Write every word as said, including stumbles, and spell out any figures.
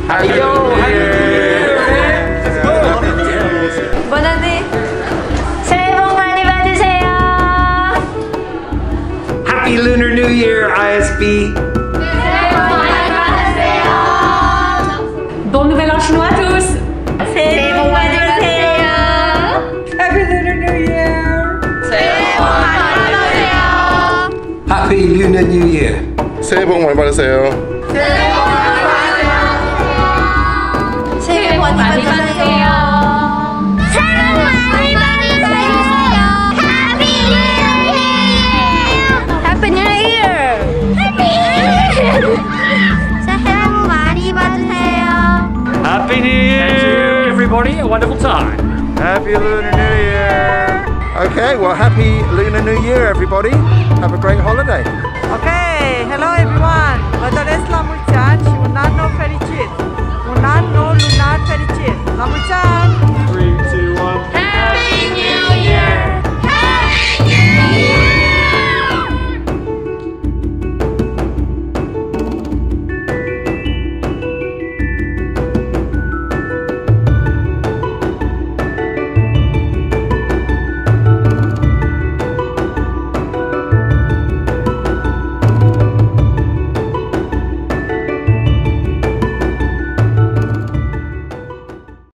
Happy New Year! Bonne année! 새해 복 많이 받으세요! Happy Lunar New Year, I S B! 새해 복 많이 받으세요! Bon nouvel an chinois à tous! 새해 복 많이 받으세요! Happy Lunar New Year! 새해 복 많이 받으세요! Happy Lunar New Year! 새해 복 많이 받으세요. 새해 복 많이 받으세요! 새해 복 많이 받으세요! Happy New Year! 새해 복 많이 받으세요. Happy New Year, everybody! A wonderful time. Happy Lunar New Year. Okay, well, happy Lunar New Year, everybody. Have a great holiday.